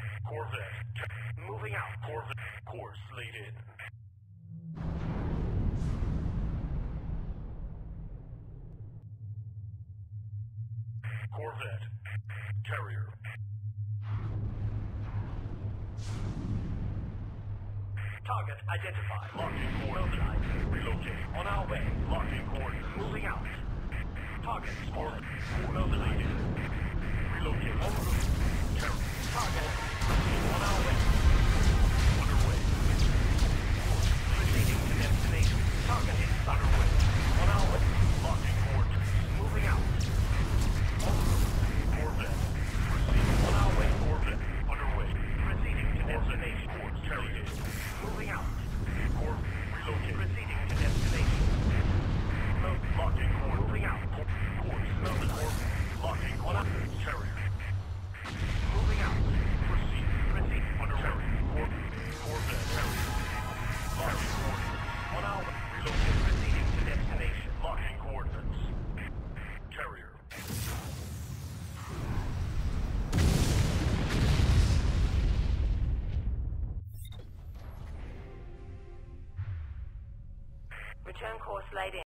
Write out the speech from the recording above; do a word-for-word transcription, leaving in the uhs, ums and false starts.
Corvette. Moving out. Corvette. Course laid in. Corvette. Carrier. Target identified. Locking coordinates. Relocating. On our way. Locking coordinates. Moving out. Target spotted. Mobility. Relocating. En route. Carrier. Target. On our way. Underway. Proceeding to destination. Target is underway. On our way. Locking coordinates. Moving out. En route. Corvette. Proceeding. On our way. Corvette. Underway. Proceeding to destination. Course carried. Moving out. Corp. Relocating. Proceeding to destination. No. Locking course. Moving out. Course. No. Corp. Locking on a carrier. Moving out. Proceed. Proceed. Under carrier. Corp. Corvette. Carrier. Locking coordinates. On our way. Relocating. Proceeding to destination. Locking coordinates. Carrier. Return course laid in.